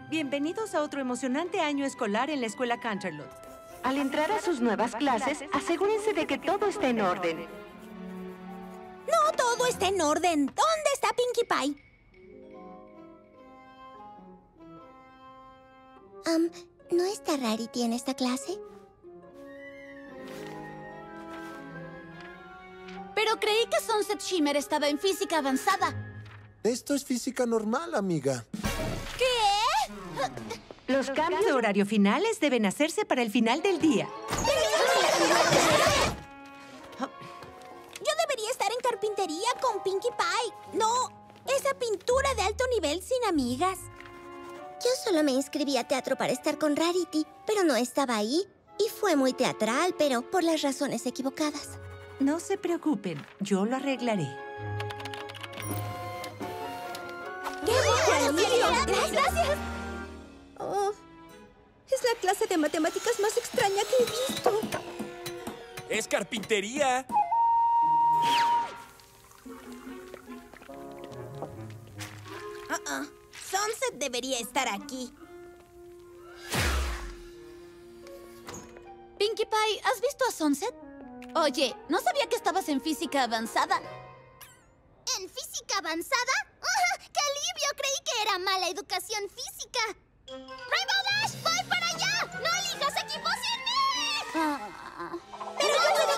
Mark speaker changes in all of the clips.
Speaker 1: Bienvenidos a otro emocionante año escolar en la escuela Canterlot. Al entrar a sus nuevas clases, asegúrense de que todo esté en orden.
Speaker 2: No, todo está en orden. ¿Dónde está Pinkie Pie? ¿No está Rarity en esta clase?
Speaker 3: Pero creí que Sunset Shimmer estaba en física avanzada.
Speaker 4: Esto es física normal, amiga.
Speaker 3: ¿Qué?
Speaker 1: Los cambios de horario finales deben hacerse para el final del día.
Speaker 2: Yo debería estar en carpintería con Pinkie Pie. No, esa pintura de alto nivel sin amigas. Yo solo me inscribí a teatro para estar con Rarity, pero no estaba ahí. Y fue muy teatral, pero por las razones equivocadas.
Speaker 1: No se preocupen, yo lo arreglaré.
Speaker 2: ¡Qué bueno! ¡Gracias!
Speaker 5: Oh, es la clase de matemáticas más extraña que he visto.
Speaker 6: ¡Es carpintería!
Speaker 2: Sunset debería estar aquí.
Speaker 3: Pinkie Pie, ¿has visto a Sunset? Oye, no sabía que estabas en física avanzada.
Speaker 2: ¿En física avanzada? ¡Qué alivio! Creí que era mala educación física. ¡Rainbow Dash! ¡Voy para allá! ¡No elijas equipo sin mí! ¡Pero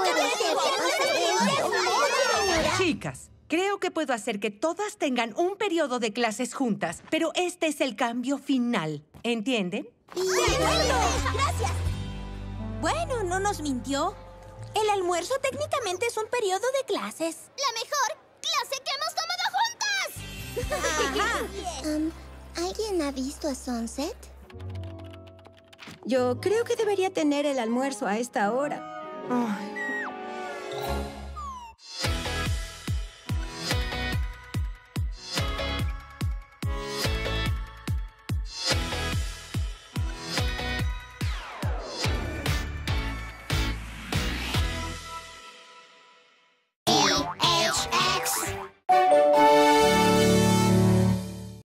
Speaker 2: no
Speaker 1: Chicas, creo que puedo hacer que todas tengan un periodo de clases juntas, pero este es el cambio final. ¿Entienden?
Speaker 2: ¡Gracias! Bueno, no nos mintió. El almuerzo técnicamente es un periodo de clases. ¡La mejor clase que hemos tomado juntas! ¿Alguien ha visto a Sunset?
Speaker 5: Yo creo que debería tener el almuerzo a esta hora.
Speaker 1: Ay,